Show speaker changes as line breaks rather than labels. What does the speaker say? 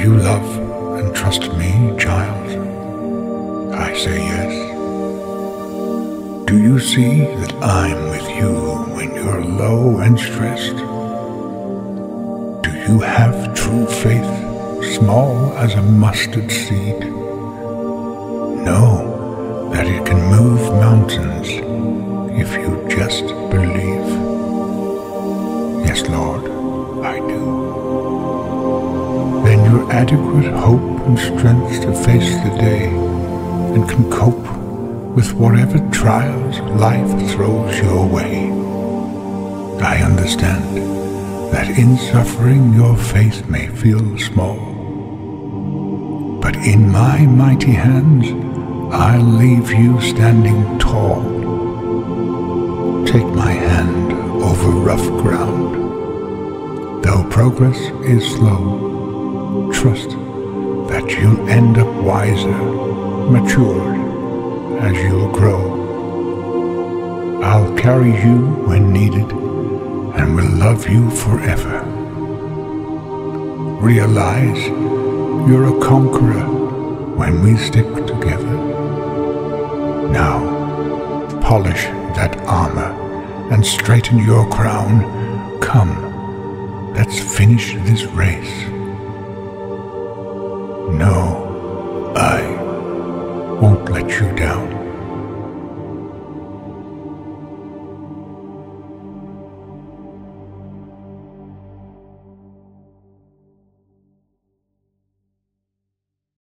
you love and trust me, child? I say yes. Do you see that I'm with you when you're low and stressed? Do you have true faith, small as a mustard seed? Know that it can move mountains if you just believe. Yes, Lord, I do. Then you're adequate hope and strength to face the day and can cope with whatever trials life throws your way. I understand that in suffering your faith may feel small, but in my mighty hands I'll leave you standing tall. Take my hand over rough ground. Though progress is slow, trust that you'll end up wiser, matured as you'll grow. I'll carry you when needed and will love you forever. Realize you're a conqueror when we stick together. Now, polish that armor and straighten your crown. Come, let's finish this race. No, I won't let you down.